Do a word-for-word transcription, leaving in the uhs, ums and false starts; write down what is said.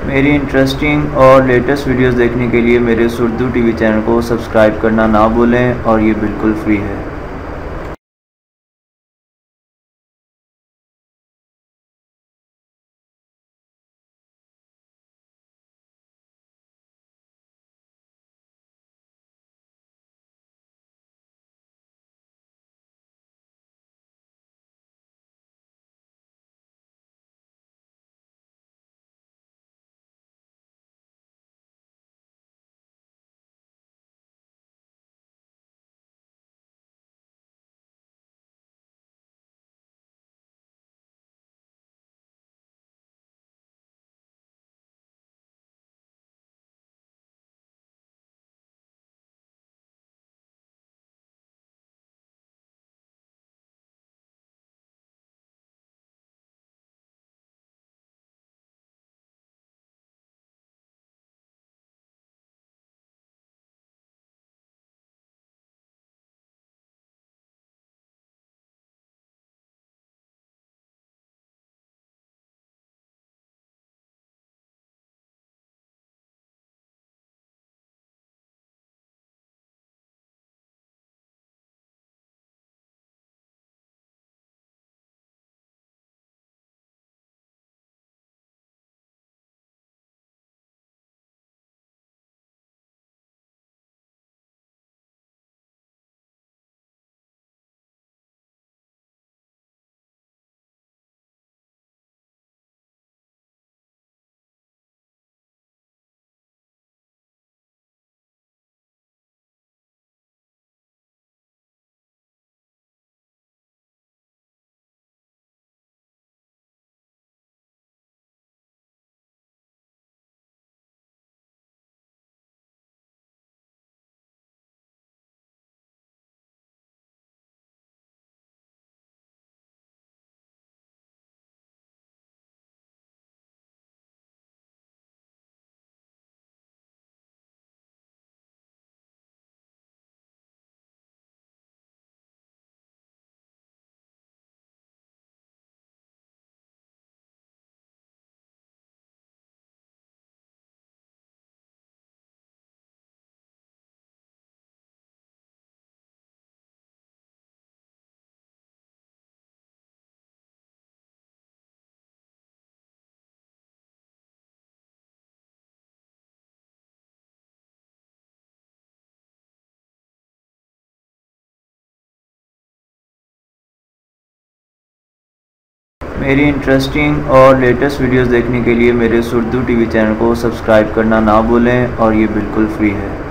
मेरी इंटरेस्टिंग और latest videos देखने के लिए मेरे उर्दू टीवी चैनल को सब्सक्राइब करना ना भूलें और ये बिल्कुल फ्री है। मेरी इंटरेस्टिंग और लेटेस्ट वीडियोस देखने के लिए मेरे उर्दू टीवी चैनल को सब्सक्राइब करना ना भूलें और ये बिल्कुल फ्री है।